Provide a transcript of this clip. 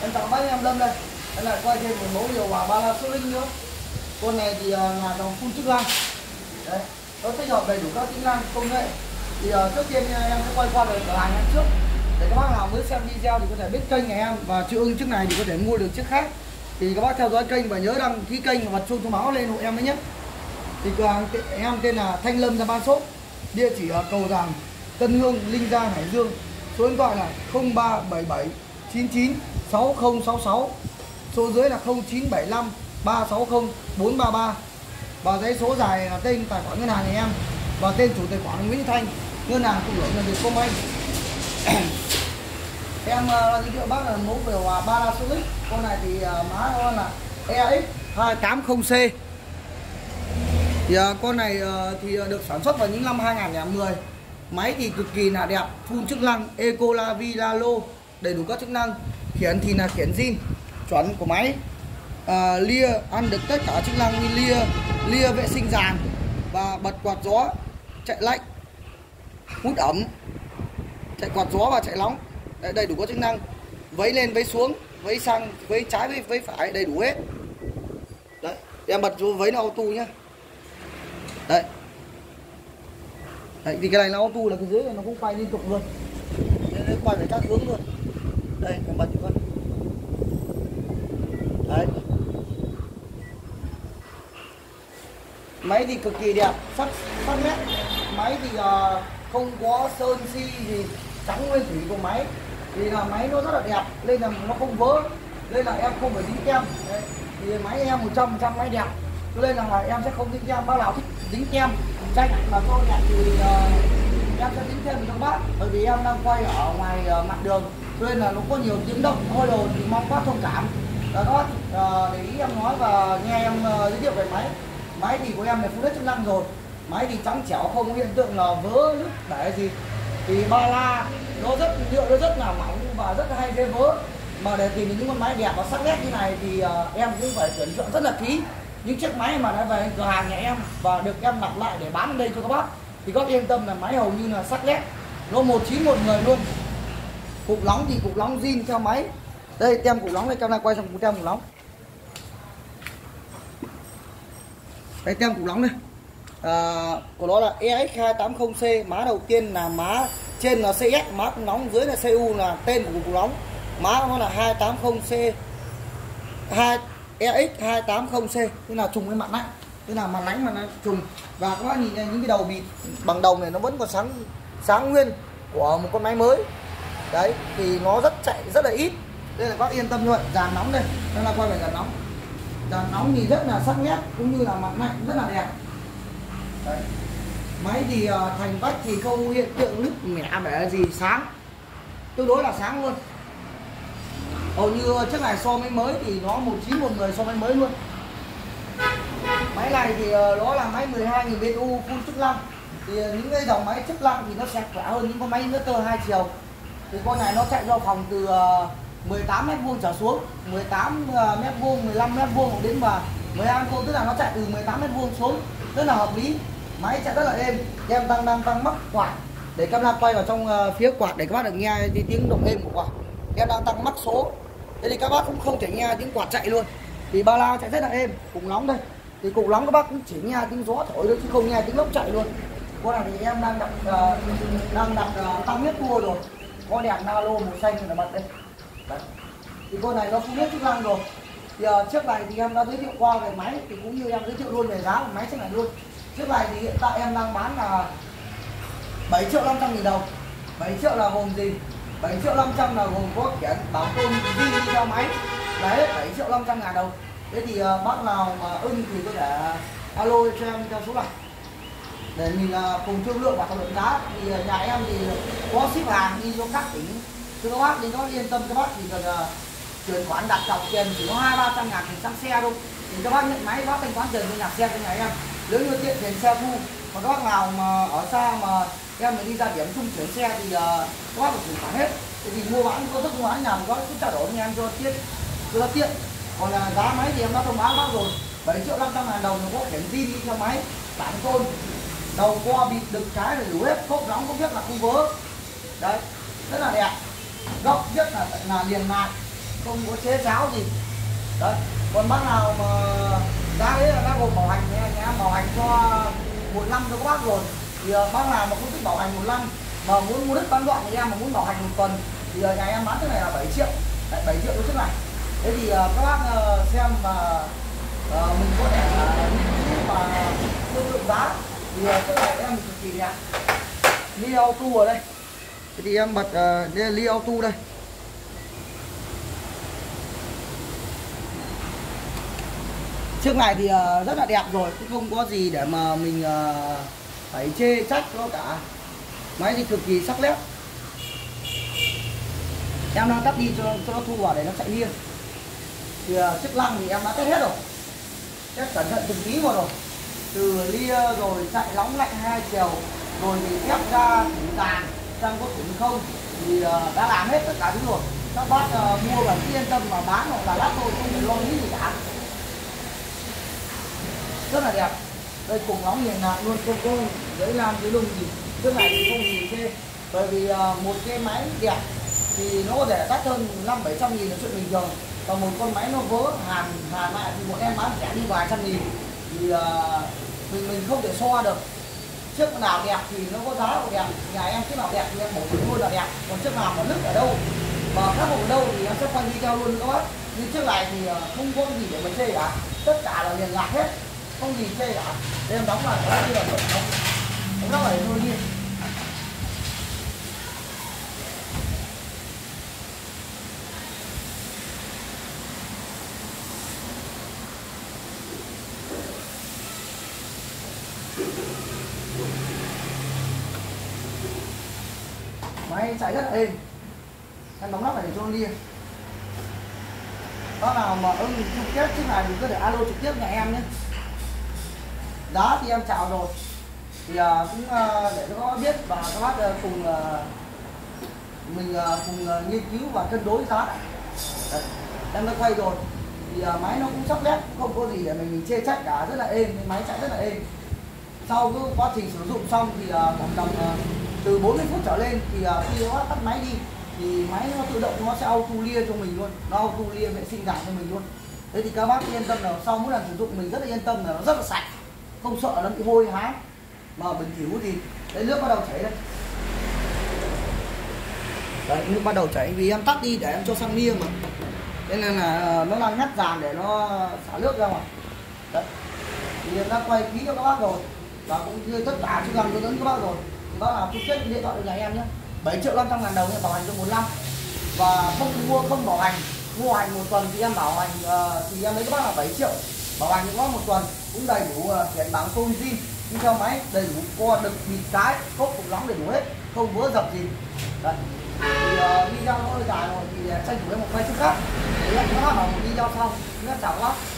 Em chào bác em Lâm đây. Em lại quay thêm một mẫu điều hòa ba la số linh nữa. Con này thì là dòng full chức năng. Đấy, nó tích hợp đầy đủ các tính năng công nghệ. Thì trước tiên em sẽ quay qua về cửa hàng em trước. Để các bác nào mới xem video thì có thể biết kênh nhà em và chưa ưng chiếc này thì có thể mua được chiếc khác. Thì các bác theo dõi kênh và nhớ đăng ký kênh và bật chuông thông báo lên hộ em đấy nhé. Thì cửa hàng em tên là Thanh Lâm Gia Ban Shop, địa chỉ ở Cầu Giàng, Tân Hương, Linh Giang, Hải Dương. Số điện thoại là 0377 99 6066, số dưới là 0975 360 433. Và giấy số dài là tên tài khoản ngân hàng nhà em và tên chủ tài khoản Nguyễn Thanh, ngân hàng Thịnh Vượng là Vietcombank. Em giới thiệu bác là mẫu điều hòa ba la số X. Con này thì mã nó là EX280C. Thì con này thì được sản xuất vào những năm 2010. Máy thì cực kỳ là đẹp, full chức năng, Ecola Vilalo, đầy đủ các chức năng. Khiển thì là khiển zin chuẩn của máy. Lia ăn được tất cả chức năng như lia vệ sinh dàn và bật quạt gió, chạy lạnh, hút ẩm, chạy quạt gió và chạy nóng. Đấy, đầy đủ các chức năng. Vấy lên vấy xuống, vấy sang vấy trái vấy phải, đầy đủ hết. Đấy, em bật vô vấy là auto nhá. Đấy. Đấy, thì cái này nó auto là cái dưới này nó cũng quay liên tục luôn. Nó quay về các hướng luôn. Đây, em bật cho con. Đấy. Máy thì cực kỳ đẹp, sắc nét. Máy thì không có sơn si gì, trắng nguyên thủy của máy. Thì là máy nó rất là đẹp, nên là nó không vỡ, nên là em không phải dính kem. Đấy. Thì máy em 100% máy đẹp, cho nên là em sẽ không dính kem. Bác nào thích dính kem tranh mà cho đẹp thì em sẽ dính thêm cho bác, bởi vì em đang quay ở ngoài mặt đường, cho nên là nó có nhiều tiếng động hơi đồ thì mong bác thông cảm. Đó, để ý em nói và nghe em giới thiệu về máy. Máy thì của em là full hết chức năng rồi. Máy thì trắng trẻo, không có hiện tượng là vỡ nứt để gì. Thì ba la nó nhựa nó rất là mỏng và rất là hay dễ vỡ. Mà để tìm những con máy đẹp và sắc nét như này thì em cũng phải tuyển chọn rất là kỹ. Những chiếc máy mà đã về cửa hàng nhà em và được em lặp lại để bán ở đây cho các bác thì các bác yên tâm là máy hầu như là sắc nét, nó 19110 luôn. Cục nóng thì cục nóng zin theo máy. Đây tem cục nóng đây, em đang quay xong tem cục nóng. Đây tem cục nóng đây. Của nó là EX280C. Má đầu tiên là má trên là CS, má cục nóng, dưới là CU là tên của cục nóng. Má nó là 280C, EX280C, tức là trùng cái mặt lạnh, tức là mặt lánh mà nó trùng. Và các bác nhìn những cái đầu bịt bằng đồng này nó vẫn còn sáng nguyên của một con máy mới. Đấy, thì nó chạy rất là ít, đây là các bác yên tâm như vậy. Dàn nóng đây, đây là quay về dàn nóng. Dàn nóng thì rất là sắc nét, cũng như là mặt lạnh rất là đẹp. Đấy. Máy thì thành vách thì không hiện tượng nứt mẻ bẻ gì, sáng, tương đối là sáng luôn. Hầu như chiếc này so với mới thì nó 1910 so với mới luôn. Máy này thì nó là máy 12.000 BTU full chức năng. Thì những cái dòng máy chức năng thì nó sẽ khỏe hơn những con máy inverter 2 chiều. Thì con này nó chạy do phòng từ 18 m² trở xuống, 18 m², 15 m² đến và 12 m², tức là nó chạy từ 18 m² xuống, rất là hợp lý. Máy chạy rất là êm. Em đang mắc quạt để camera quay vào trong phía quạt để các bác được nghe tiếng động êm của quạt. Em đang tăng mắc số, thế thì các bác cũng không thể nghe tiếng quạt chạy luôn. Thì ba la chạy rất là êm. Cục nóng đây, thì cục nóng các bác cũng chỉ nghe tiếng gió thổi thôi chứ không nghe tiếng lốc chạy luôn. Con này thì em đang đặt tăng hết cua rồi, có đèn nalo màu xanh là bật đây. Đấy. Thì con này nó full hết chức năng rồi. Thì trước này thì em đã giới thiệu qua về máy, thì cũng như em giới thiệu luôn về giá của máy chiếc này luôn. Chiếc này thì hiện tại em đang bán là 7.500.000 đồng. 7 triệu là gồm gì? 7.500.000 là gồm có khiển bảo tôn zin đi theo máy. Đấy, 7.500.000 đồng. Thế thì bác nào mà ưng thì có thể alo cho em theo số này để mình cùng thương lượng và thảo luận giá. Thì nhà em thì có ship hàng đi cho các tỉnh, cho các bác thì nó yên tâm. Các bác chỉ cần chuyển khoản đặt cọc tiền chỉ có 200-300.000 tiền xăng xe thôi, thì các bác nhận máy, các bác thanh toán tiền cho nhà xe cho nhà em. Nếu như tiện tiền xe thu, mà các bác nào mà ở xa mà em mới đi ra điểm chung chuyển xe thì các bác phải chuyển khoản hết. Thì mua bán có thức mua bán nhà có cứ trao đổi với em cho tiện. Còn là giá máy thì em đã thông báo bác rồi, 7.500.000 đồng nó có khiển zin đi theo máy, bản tôn, đầu co bịt đực trái là đủ hết, cốp nóng cũng biết là không vỡ. Đấy, rất là đẹp. Góc rất là liền mạc, không có chế cháo gì đấy. Còn bác nào mà giá đấy là đã gồm bảo hành nhé, bảo hành cho 1 năm cho các bác rồi. Thì bác nào mà không thích bảo hành 1 năm mà muốn mua đất bán đoạn thì em mà muốn bảo hành 1 tuần thì nhà em bán cái này là 7 triệu. Đấy, 7 triệu cái chiếc này. Thế thì các bác xem mà mình có thể mà thương lượng giá thì cái này em cực kỳ đẹp. Li Auto ở đây. Thế thì em bật đây là Li Auto đây. Chiếc này thì rất là đẹp rồi, cũng không có gì để mà mình phải chê trách nó cả. Máy thì cực kỳ sắc nét. Em đang tắt đi cho nó thu vào để nó chạy liên. Thì chức năng thì em đã test hết rồi, test cẩn thận từng tí một rồi, từ lia rồi chạy nóng lạnh 2 chiều, rồi thì ép ra thủng dàn sang có thủng không thì đã làm hết tất cả thứ rồi. Các bác mua và yên tâm mà bán hoặc là lắp tôi không phải lo nghĩ gì cả. Rất là đẹp. Đây cùng nóng liền lạc luôn, không có giấy lam giấy lung gì. Cái này thì không gì chê, bởi vì một cái máy đẹp thì nó có thể đắt hơn 500-700 nghìn là chuyện bình thường. Còn một con máy nó vớ hàn lại thì bọn em bán rẻ đi vài trăm nghìn thì mình không thể so được. Chiếc nào đẹp thì nó có giá của đẹp, nhà em chiếc nào đẹp thì em bổ sung luôn là đẹp, còn chiếc nào mà nứt ở đâu mà khắc phục ở đâu thì em sẽ quay video luôn các bác. Nhưng chiếc này thì không có gì để mà chê cả, tất cả là liền lạc hết, không gì chê cả. Đây em đóng là cái như là đóng nó phải thôi đi. Máy chạy rất là êm. Em đóng nắp này để cho nó lia. Bác nào mà trực tiếp chiếc này thì cứ để alo trực tiếp nhà em nhé. Giá thì em chào rồi. Thì cũng để cho các bác biết và các bác cùng mình cùng nghiên cứu và cân đối giá. Đấy, em đã quay rồi. Thì máy nó cũng sắc nét, không có gì để mình chê trách cả, rất là êm, máy chạy rất là êm. Sau cái quá trình sử dụng xong thì khoảng tầm từ 40 phút trở lên thì khi nó tắt máy đi thì máy nó tự động nó sẽ auto lia cho mình luôn, nó auto lia vệ sinh giảm cho mình luôn. Thế thì các bác yên tâm là sau mỗi lần sử dụng mình rất là yên tâm là nó rất là sạch, không sợ nó bị hôi hám mà bình thỉu gì. Đấy, nước bắt đầu chảy đây. Đấy, nước bắt đầu chảy vì em tắt đi để em cho xăng lia mà, thế nên là nó đang ngắt dàn để nó xả nước ra ngoài. Đấy, thì em đã quay kỹ cho các bác rồi và cũng như tất cả chức năng hướng dẫn các bác rồi. Thì bác nào trực tiếp điện thoại cho nhà em nhé, 7.500.000 đồng em bảo hành cho 1 năm và không bảo hành, mua hành 1 tuần thì em bảo hành thì em lấy các bác là 7 triệu, bảo hành những bác 1 tuần cũng đầy đủ tiền bảng tôn zin đi theo máy, đầy đủ co đực bịt cái cốc cục nóng đầy đủ hết, không vỡ dập gì. Đấy. Thì video nó hơi dài rồi thì tranh thủ em một quay chút khác để em các bác ở một video sau. Rất chào các bác.